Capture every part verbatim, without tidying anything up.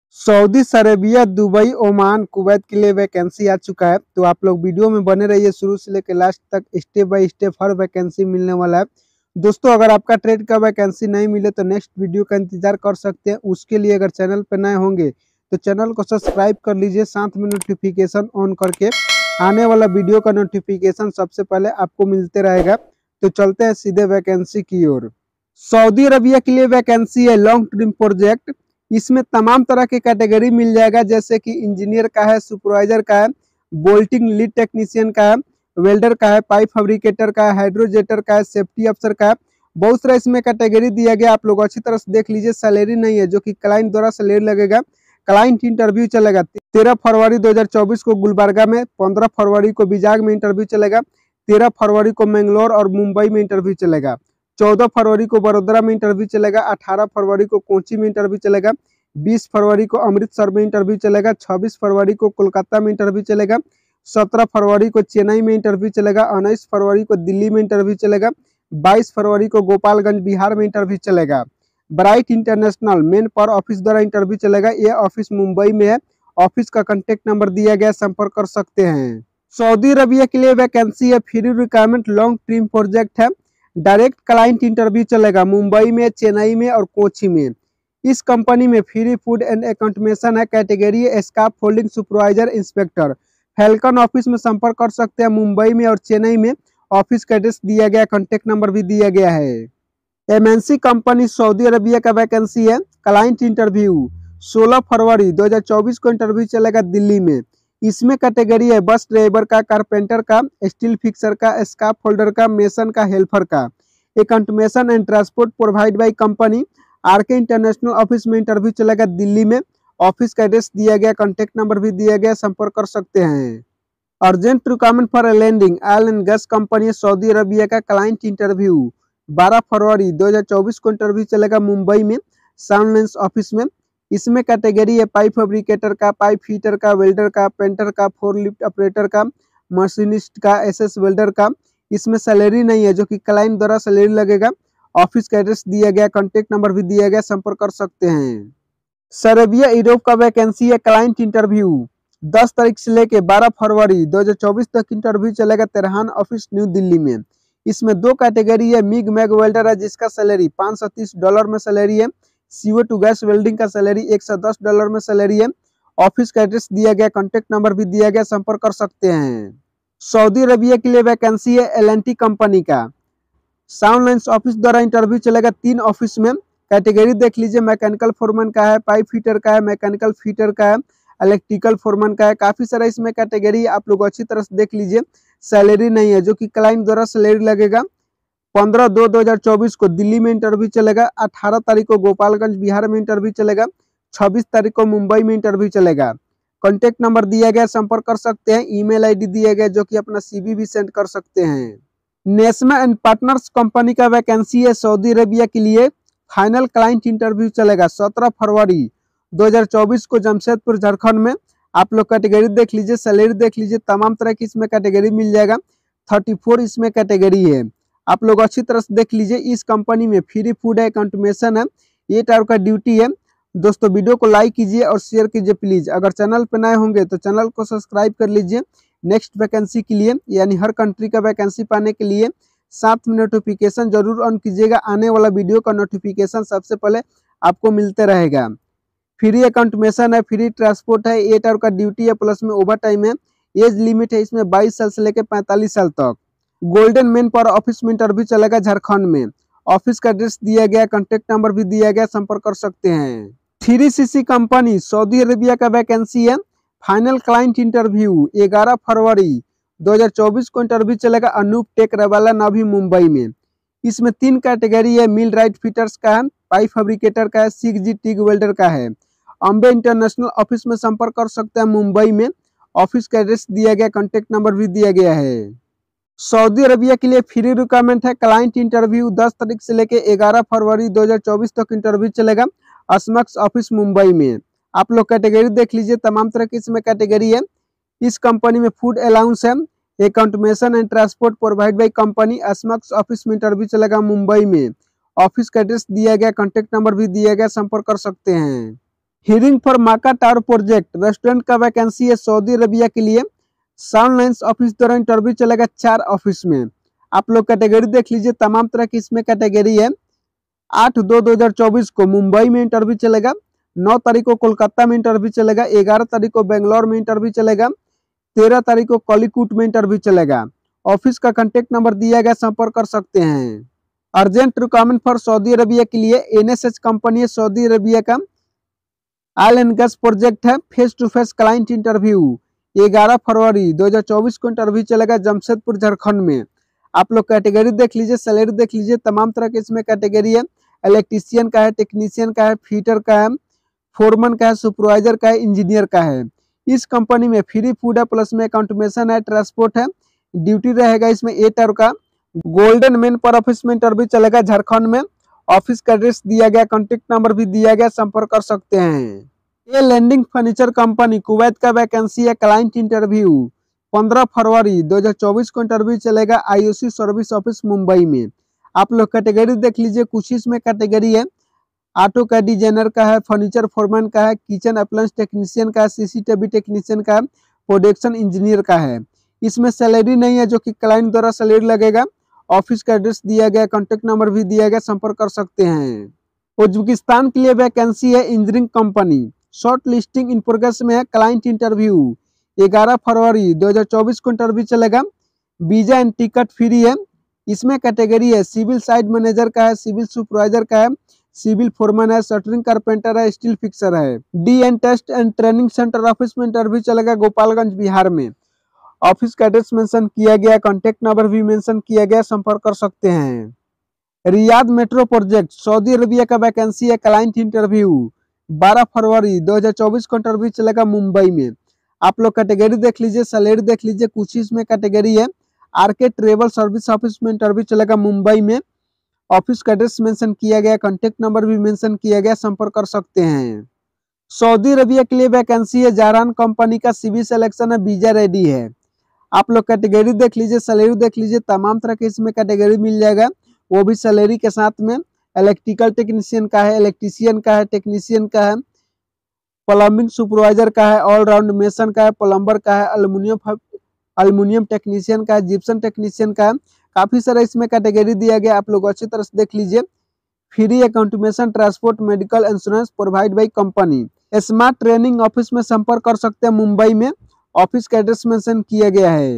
Saudi Arabia, Dubai, Oman, Kuwait के लिए vacancy आ चुका है। तो आप लोग वीडियो में बने रहिए शुरू से लेकर लास्ट तक, स्टेप बाय स्टेप हर वैकेंसी मिलने वाला है। दोस्तों, अगर आपका ट्रेड का वैकेंसी नहीं मिले तो नेक्स्ट वीडियो का इंतजार कर सकते हैं। उसके लिए अगर चैनल पर नए होंगे तो चैनल को सब्सक्राइब कर लीजिए, साथ में नोटिफिकेशन ऑन करके आने वाला वीडियो का नोटिफिकेशन सबसे पहले आपको मिलते रहेगा। तो चलते हैं सीधे वैकेंसी की ओर। सऊदी अरबिया के लिए वैकेंसी है लॉन्ग टर्म प्रोजेक्ट। इसमें तमाम तरह के कैटेगरी मिल जाएगा, जैसे कि इंजीनियर का है, सुपरवाइजर का है, बोल्टिंग लीड टेक्नीशियन का है, वेल्डर का है, पाइप फैब्रिकेटर का है, हाइड्रोजेटर का है, सेफ्टी अफसर का है। बहुत सारा इसमें कैटेगरी दिया गया, आप लोग अच्छी तरह से देख लीजिए। सैलरी नहीं है, जो कि क्लाइंट द्वारा सैलरी लगेगा। क्लाइंट इंटरव्यू चलेगा तेरह फरवरी दो हजार चौबीस को गुलबर्गा में, पंद्रह फरवरी को बिजाग में इंटरव्यू चलेगा, तेरह फरवरी को मैंगलोर और मुंबई में इंटरव्यू चलेगा, चौदह फरवरी को बड़ोदरा में इंटरव्यू चलेगा, अठारह फरवरी को कोची में इंटरव्यू चलेगा, बीस फरवरी को अमृतसर में इंटरव्यू चलेगा, छब्बीस फरवरी को कोलकाता में इंटरव्यू चलेगा, सत्रह फरवरी को चेन्नई में इंटरव्यू चलेगा, उन्नीस फरवरी को दिल्ली में इंटरव्यू चलेगा, बाईस फरवरी को गोपालगंज बिहार में इंटरव्यू चलेगा। Bright international manpower office द्वारा इंटरव्यू चलेगा। ये ऑफिस मुंबई में है। ऑफिस का कॉन्टेक्ट नंबर दिया गया, संपर्क कर सकते हैं। सऊदी अरबिया के लिए वैकेंसी है free requirement long term project है। डायरेक्ट क्लाइंट इंटरव्यू चलेगा मुंबई में, चेन्नई में और कोची में। इस कंपनी में फ्री फूड एंड अकाउंटेशन है। कैटेगरी है scaffolding supervisor inspector. Falcon office में संपर्क कर सकते हैं मुंबई में और चेन्नई में। ऑफिस का एड्रेस दिया गया, कॉन्टेक्ट नंबर भी दिया गया है। एमएनसी कंपनी सऊदी अरबिया का वैकेंसी है। क्लाइंट इंटरव्यू सोलह फरवरी दो हजार चौबीस को इंटरव्यू चलेगा दिल्ली में। इसमें कैटेगरी है बस ड्राइवर का, कारपेंटर का, स्टील फिक्सर का, स्काफ होल्डर का, मेसन का, हेल्पर का। Accommodation and transport provide by company. RK international office में इंटरव्यू चलेगा दिल्ली में। ऑफिस का एड्रेस दिया गया, कॉन्टेक्ट नंबर भी दिया गया, संपर्क कर सकते हैं। Urgent requirement for landing oil and gas company Saudi Arabia का। क्लाइंट इंटरव्यू बारह फरवरी दो हजार चौबीस को इंटरव्यू चलेगा मुंबई में, साउंडलेंस ऑफिस में। इसमें कैटेगरी है पाइप फैब्रिकेटर का, पाइप फीटर का, वेल्डर का, पेंटर का, फोर लिफ्ट ऑपरेटर का, मशीनिस्ट का, एसएस वेल्डर का। इसमें सैलरी नहीं है, जो कि क्लाइंट द्वारा सैलरी लगेगा। ऑफिस का एड्रेस दिया गया, कॉन्टेक्ट नंबर भी दिया गया, संपर्क कर सकते हैं। सर्बिया यूरोप का वैकेंसी है। क्लाइंट इंटरव्यू दस तारीख से लेके बारह फरवरी दो हजार चौबीस तक इंटरव्यू चलेगा तेरहान ऑफिस न्यू दिल्ली में। इसमें दो कैटेगरी है। मिग मैग वेल्डर है, जिसका सैलरी पाँच सौ तीस डॉलर में सैलरी है। सीओ टू गैस वेल्डिंग का सैलरी एक सौ दस डॉलर में सैलरी है। ऑफिस का एड्रेस दिया गया, कॉन्टेक्ट नंबर भी दिया गया, संपर्क कर सकते हैं। सऊदी अरबिया के लिए वैकेंसी है एल एन टी कंपनी का। साउंडलाइंस ऑफिस द्वारा इंटरव्यू चलेगा तीन ऑफिस में। कैटेगरी देख लीजिए, मैकेनिकल फोरमैन का है, पाइप फिटर का है, मैकेनिकल फिटर का है, इलेक्ट्रिकल फोरमैन का है। काफी सारा इसमें कैटेगरी आप लोग अच्छी तरह से देख लीजिए। सैलरी नहीं है, जो कि क्लाइंट द्वारा सैलरी लगेगा। पंद्रह दो दो हजार चौबीस को दिल्ली में इंटरव्यू चलेगा, अठारह तारीख को गोपालगंज बिहार में इंटरव्यू चलेगा, छब्बीस तारीख को मुंबई में इंटरव्यू चलेगा। कॉन्टेक्ट नंबर दिया गया, संपर्क कर सकते हैं। ईमेल आईडी दिया गया, जो कि अपना सीवी भी सेंड कर सकते हैं। नेस्मा एंड पार्टनर्स कंपनी का वैकेंसी है सऊदी अरबिया के लिए। फाइनल क्लाइंट इंटरव्यू चलेगा सत्रह फरवरी दो हजार चौबीस को जमशेदपुर झारखंड में। आप लोग कैटेगरी देख लीजिए, सैलरी देख लीजिए, तमाम तरह की इसमें कैटेगरी मिल जाएगा। चौंतीस इसमें कैटेगरी है, आप लोग अच्छी तरह से देख लीजिए। इस कंपनी में फ्री फूड है, अकाउंटेशन है, एट आवर का ड्यूटी है। दोस्तों, वीडियो को लाइक कीजिए और शेयर कीजिए प्लीज। अगर चैनल पर नए होंगे तो चैनल को सब्सक्राइब कर लीजिए। नेक्स्ट वैकेंसी के लिए, यानी हर कंट्री का वैकेंसी पाने के लिए साथ में नोटिफिकेशन जरूर ऑन कीजिएगा। आने वाला वीडियो का नोटिफिकेशन सबसे पहले आपको मिलते रहेगा। फ्री अकाउंटेशन है, फ्री ट्रांसपोर्ट है, एट आवर का ड्यूटी है, प्लस में ओवर टाइम है। एज लिमिट है इसमें बाईस साल से लेकर पैंतालीस साल तक। गोल्डन मेन पर ऑफिस में इंटरव्यू चलेगा झारखंड में। ऑफिस का एड्रेस दिया गया, कॉन्टेक्ट नंबर भी दिया गया, संपर्क कर सकते हैं। Three C C company Saudi Arabia का वैकेंसी है। फाइनल क्लाइंट इंटरव्यू ग्यारह फरवरी दो हजार चौबीस को इंटरव्यू चलेगा अनूप टेक रवाला नवी मुंबई में। इसमें तीन कैटेगरी है। मिल राइट फिटर्स का है, पाइप फैब्रिकेटर का है, सिक्स जी टिग वेल्डर का है। अम्बे इंटरनेशनल ऑफिस में संपर्क कर सकते हैं मुंबई में। ऑफिस का एड्रेस दिया गया, कॉन्टेक्ट नंबर भी दिया गया है। सऊदी अरबिया के लिए फ्री रिक्वायरमेंट है। क्लाइंट इंटरव्यू दस तारीख से लेकर ग्यारह फरवरी दो हजार चौबीस तक इंटरव्यू चलेगा असमक्स ऑफिस मुंबई में। आप लोग कैटेगरी देख लीजिए, तमाम तरह की इसमें कैटेगरी है। इस कंपनी में फूड अलाउंस है। Accommodation and transport provide by company. असमक्स ऑफिस में इंटरव्यू चलेगा मुंबई में। ऑफिस का एड्रेस दिया गया, कॉन्टेक्ट नंबर भी दिया गया, संपर्क कर सकते हैं। Hiring for Makkah tower project restaurant का वैकेंसी है सऊदी अरबिया के लिए। साउंड लाइन्स ऑफिस द्वारा इंटरव्यू चलेगा चार ऑफिस में। आप लोग कैटेगरी देख लीजिए, तमाम तरह की इसमें कैटेगरी है। आठ दो दो हजार चौबीस को मुंबई में इंटरव्यू चलेगा, नौ तारीख को कोलकाता में इंटरव्यू चलेगा, ग्यारह तारीख को बेंगलोर में इंटरव्यू चलेगा, तेरह तारीख को कॉलीकूट में इंटरव्यू चलेगा। ऑफिस का कांटेक्ट नंबर दिया गया, संपर्क कर सकते हैं। Urgent requirement for Saudi Arabia के लिए एनएसएच कंपनी है सऊदी अरबिया का, ऑयल एंड गैस प्रोजेक्ट है। Face to face client interview ग्यारह फरवरी दो हजार चौबीस को इंटरव्यू चलेगा जमशेदपुर झारखंड में। आप लोग कैटेगरी देख लीजिए, सैलरी देख लीजिए, तमाम तरह के इसमें कैटेगरी है। इलेक्ट्रीशियन का है, टेक्नीशियन का है, फीटर का है, फोरमैन का है, सुपरवाइजर का है, इंजीनियर का है। इस कंपनी में फ्री फूड है, प्लस में अकाउंटेशन है, ट्रांसपोर्ट है। ड्यूटी रहेगा इसमें एट आवर का। गोल्डन मेन पर ऑफिस में इंटरव्यू चलेगा झारखंड में। ऑफिस का एड्रेस दिया गया, कॉन्टेक्ट नंबर भी दिया गया, संपर्क कर सकते हैं। ये लैंडिंग फर्नीचर कंपनी कुवैत का वैकेंसी है। क्लाइंट इंटरव्यू पंद्रह फरवरी दो हजार चौबीस को इंटरव्यू चलेगा आईओसी सर्विस ऑफिस मुंबई में। आप लोग कैटेगरी देख लीजिए, कुछ इसमें कैटेगरी है। ऑटो का डिजाइनर का है, फर्नीचर फोरमैन का है, किचन अप्लायंस टेक्नीशियन का है, सीसीटीवी टेक्नीशियन का है, प्रोडक्शन इंजीनियर का है। इसमें सैलरी नहीं है, जो कि क्लाइंट द्वारा सैलरी लगेगा। ऑफिस का एड्रेस दिया गया, कॉन्टेक्ट नंबर भी दिया गया, संपर्क कर सकते हैं। उज्बेकिस्तान के लिए वैकेंसी है engineering company, short listing in progress में है। क्लाइंट इंटरव्यू ग्यारह फरवरी दो हजार चौबीस को इंटरव्यू चलेगा। वीजा एंड टिकट फ्री है। इसमें कैटेगरी है सिविल साइट मैनेजर का है, सिविल सुपरवाइजर का है, सिविल फोरमैन है, शटरिंग कारपेंटर है, स्टील फिक्सर है। D N test and training centre office में इंटरव्यू चलेगा गोपालगंज बिहार में। ऑफिस का एड्रेस मेंशन किया गया, कॉन्टेक्ट नंबर भी मेंशन किया गया, संपर्क कर सकते हैं। Riyadh metro project Saudi Arabia का वैकेंसी है। क्लाइंट इंटरव्यू बारह फरवरी दो हजार चौबीस को इंटरव्यू चलेगा मुंबई में। आप लोग कैटेगरी देख लीजिए, सैलरी देख लीजिए, कुछ इसमें कैटेगरी है। R K travel service office में इंटरव्यू चलेगा मुंबई में। ऑफिस का एड्रेस मेंशन किया गया, कॉन्टेक्ट नंबर भी मेंशन किया गया, संपर्क कर सकते हैं। सऊदी अरबिया के लिए वैकेंसी है। जारान कंपनी का सिविल सिलेक्शन है, वीजा रेडी है। आप लोग कैटेगरी देख लीजिए, सैलरी देख लीजिए, तमाम तरह के इसमें कैटेगरी मिल जाएगा, वो भी सैलरी के साथ में। इलेक्ट्रिकल टेक्नीशियन का है, इलेक्ट्रीशियन का है, टेक्नीशियन का है, प्लम्बिंग सुपरवाइजर का है, ऑलराउंड मेसन का है, प्लम्बर का है, अल्युमिनियम अल्युमिनियम टेक्नीशियन का है, जिप्सन टेक्नीशियन का है। काफी सारा इसमें कैटेगरी दिया गया, आप लोग अच्छी तरह से देख लीजिए। Free accommodation, transport, medical insurance provide by company. Smart training office में संपर्क कर सकते हैं मुंबई में। ऑफिस का एड्रेस मेंशन किया गया है।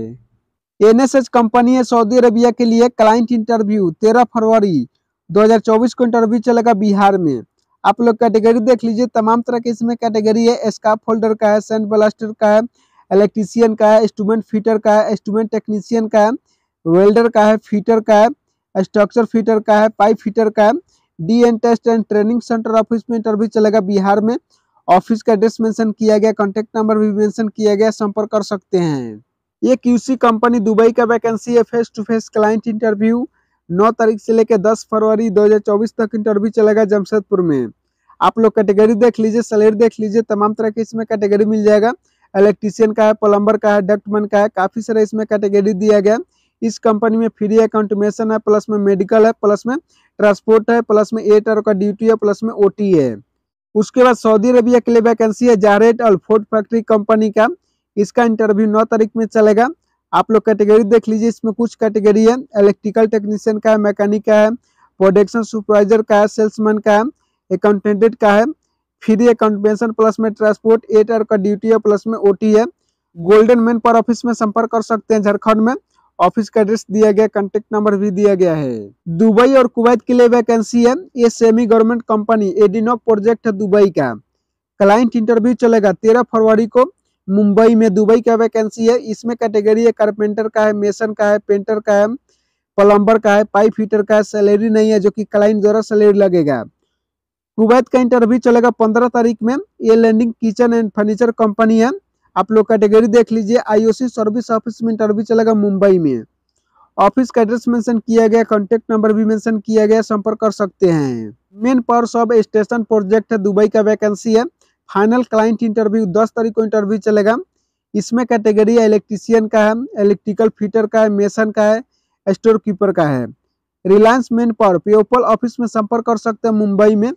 एनएसएच कंपनी है सऊदी अरबिया के लिए। क्लाइंट इंटरव्यू तेरह फरवरी दो हजार चौबीस को इंटरव्यू चलेगा बिहार में। आप लोग कैटेगरी देख लीजिए, तमाम तरह के इसमें कैटेगरी है। स्काफ होल्डर का है, सैंड ब्लास्टर का है, इलेक्ट्रीशियन का है, इंस्ट्रूमेंट फिटर का है, इंस्ट्रूमेंट टेक्नीशियन का है, वेल्डर का है, फिटर का है, स्ट्रक्चर फिटर का है, पाइप फिटर का है। D N test and training centre office में इंटरव्यू चलेगा बिहार में। ऑफिस का एड्रेस मेंशन किया गया, कॉन्टेक्ट नंबर भी मेंशन किया गया, संपर्क कर सकते हैं। ये क्यूसी कंपनी दुबई का वैकेंसी है। Face to face client interview नौ तारीख से लेकर दस फरवरी दो हजार चौबीस तक इंटरव्यू चलेगा जमशेदपुर में। आप लोग कैटेगरी देख लीजिए, सैलरी देख लीजिए, तमाम तरह के इसमें कैटेगरी मिल जाएगा। इलेक्ट्रीशियन का है, प्लम्बर का है, डक्टमैन का है, काफी सारा इसमें कैटेगरी दिया गया। इस कंपनी में फ्री अकाउंटेशन है, प्लस में मेडिकल है, प्लस में ट्रांसपोर्ट है, प्लस में एट आवर का ड्यूटी है, प्लस में ओटी है। उसके बाद सऊदी अरबिया के लिए वैकेंसी है जारेट अल फूड फैक्ट्री कंपनी का। इसका इंटरव्यू नौ तारीख में चलेगा। आप लोग कैटेगरी देख लीजिए, इसमें कुछ कैटेगरी है। इलेक्ट्रिकल टेक्नीशियन का है, मैकेनिक का है, प्रोडक्शन सुपरवाइजर का है, सेल्समैन का है, अकाउंटेंट का है। फ्री अकाउंटेशन प्लस में ट्रांसपोर्ट, एट आवर का ड्यूटी है, प्लस में ओटी है। गोल्डन मैन पर ऑफिस में संपर्क कर सकते हैं झारखंड में। ऑफिस का एड्रेस दिया गया, कांटेक्ट नंबर भी दिया गया है। दुबई और कुवैत के लिए वैकेंसी है। ये semi government company ADNOC project है दुबई का। क्लाइंट इंटरव्यू चलेगा तेरह फरवरी को मुंबई में। दुबई का वैकेंसी है। इसमें कैटेगरी है कारपेंटर का है, मेसन का है, पेंटर का है, प्लम्बर का है, पाइप फिटर का है। सैलरी नहीं है, जो कि क्लाइंट द्वारा सैलरी लगेगा। कुवैत का इंटरव्यू चलेगा पंद्रह तारीख में। ये landing kitchen and furniture company है। आप लोग कैटेगरी देख लीजिए। आईओसी सर्विस ऑफिस में इंटरव्यू चलेगा मुंबई में। ऑफिस का एड्रेस मेंशन किया गया, कांटेक्ट नंबर भी मेंशन किया गया, संपर्क कर सकते हैं। Manpower substation project है दुबई का वैकेंसी है। फाइनल क्लाइंट इंटरव्यू दस तारीख को इंटरव्यू चलेगा। इसमें कैटेगरी है इलेक्ट्रीशियन का है, इलेक्ट्रिकल फिटर का है, मेसन का है, स्टोर कीपर का है। Reliance manpower people office में संपर्क कर सकते हैं मुंबई में।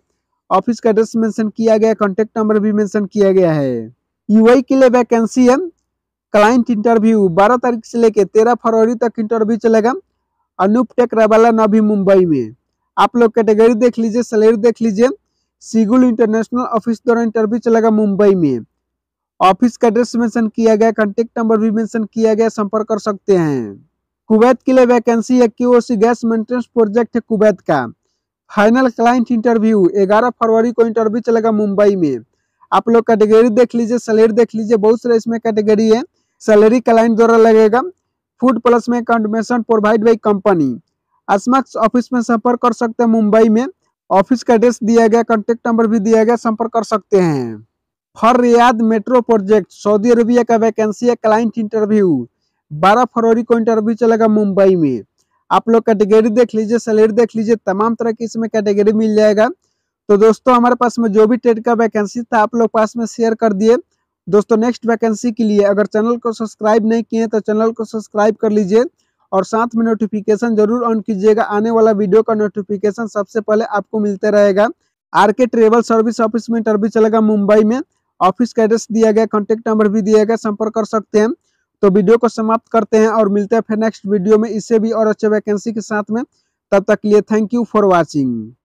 ऑफिस का एड्रेस मेंशन किया गया, कॉन्टेक्ट नंबर भी मेंशन किया गया है। यूआई के लिए वैकेंसी है। क्लाइंट इंटरव्यू बारह तारीख से लेके तेरह फरवरी तक इंटरव्यू चलेगा। अनूप टेक रवाला नवी मुंबई में। आप लोग कैटेगरी देख लीजिए, सैलरी देख लीजिए। सिगुल इंटरनेशनल ऑफिस द्वारा इंटरव्यू चलेगा मुंबई में। ऑफिस का एड्रेस मेंशन किया गया, कॉन्टेक्ट नंबर भी मेंशन किया गया, संपर्क कर सकते हैं। कुवैत के लिए वैकेंसी है। क्यूओसी गैस मेंटेनेंस प्रोजेक्ट है कुवैत का। फाइनल क्लाइंट इंटरव्यू ग्यारह फरवरी को इंटरव्यू चलेगा मुंबई में। आप लोग कैटेगरी देख लीजिए, सैलरी देख लीजिए, बहुत सारे इसमें कैटेगरी है। सैलरी क्लाइंट द्वारा लगेगा। फूड प्लस में कंडमेशन प्रोवाइड बाई कंपनी। अस्मक्स ऑफिस में संपर्क कर सकते हैं मुंबई में। ऑफिस का एड्रेस दिया गया, कॉन्टेक्ट नंबर भी दिया गया, संपर्क कर सकते हैं। फर Riyadh metro project Saudi Arabia का वैकेंसी है। क्लाइंट इंटरव्यू बारह फरवरी को इंटरव्यू चलेगा मुंबई में। आप लोग कैटेगरी देख लीजिए, सैलरी देख लीजिए, तमाम तरह की इसमें कैटेगरी मिल जाएगा। तो दोस्तों हमारे पास में जो भी ट्रेड का वैकेंसी था आप लोग पास में शेयर कर दिए। दोस्तों नेक्स्ट वैकेंसी के लिए अगर चैनल को सब्सक्राइब नहीं किए तो चैनल को सब्सक्राइब कर लीजिए और साथ में नोटिफिकेशन जरूर ऑन कीजिएगा। आने वाला वीडियो का नोटिफिकेशन सबसे पहले आपको मिलते रहेगा। R K travel service office में इंटरव्यू चलेगा मुंबई में। ऑफिस का एड्रेस दिया गया, कॉन्टेक्ट नंबर भी दिया गया, संपर्क कर सकते हैं। तो वीडियो को समाप्त करते हैं और मिलते हैं फिर नेक्स्ट वीडियो में इससे भी और अच्छे वैकेंसी के साथ में। तब तक के लिए थैंक यू फॉर वॉचिंग।